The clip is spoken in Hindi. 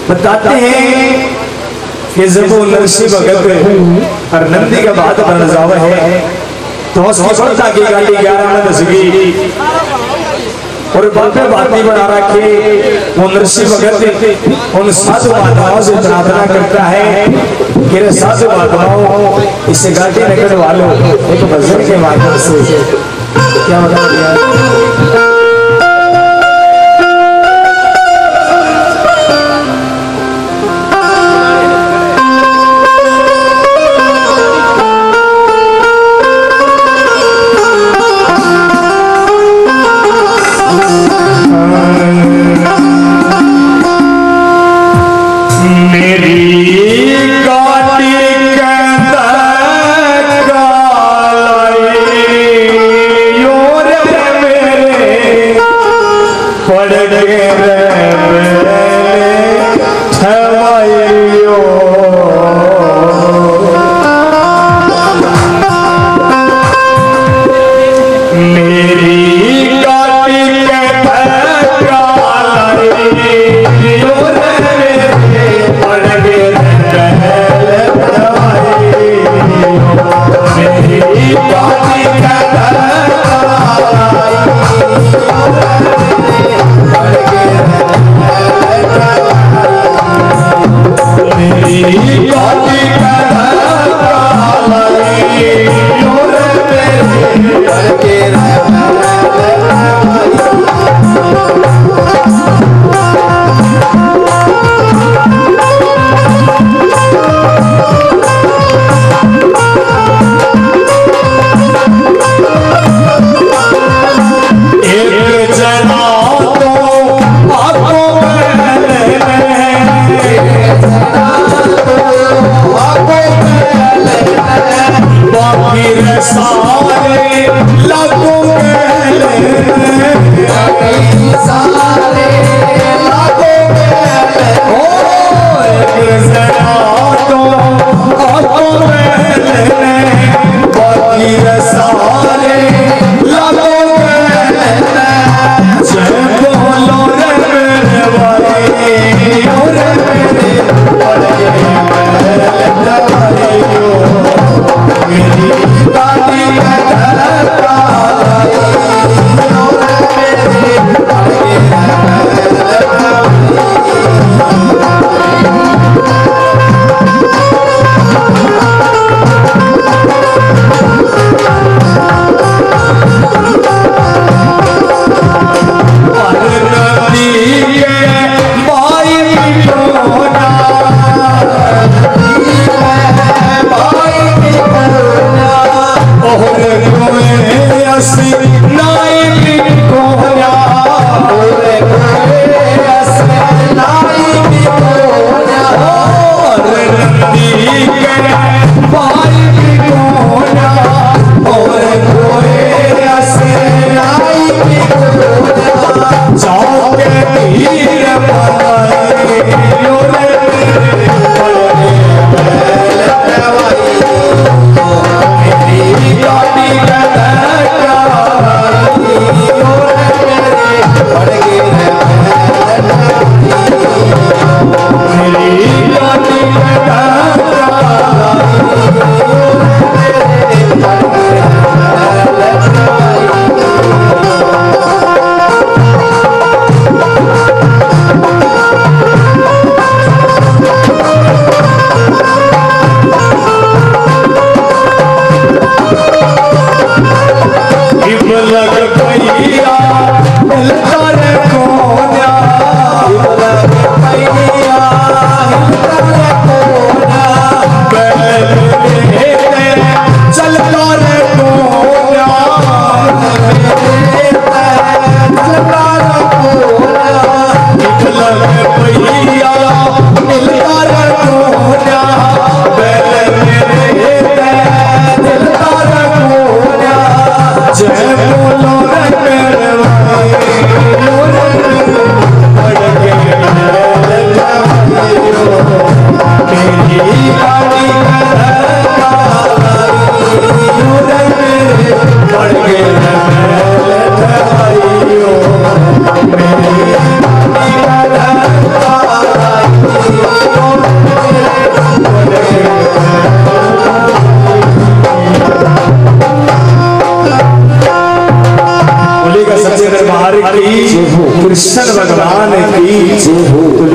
बताते हैं कि जब वो नरसी भगत और नंदी का बात बन जावा है तो उसकी फलता की गाड़ी 11 में दसगी और बातें बातें बना रखे। वो नरसी भगत उन साधु महात्माओं से प्रार्थना करता है कि साधु महात्माओं इस गाड़ी नगर वालों एक भजन के माध्यम से क्या बता दिया। Hey दरबार की, कृष्ण भगवान की।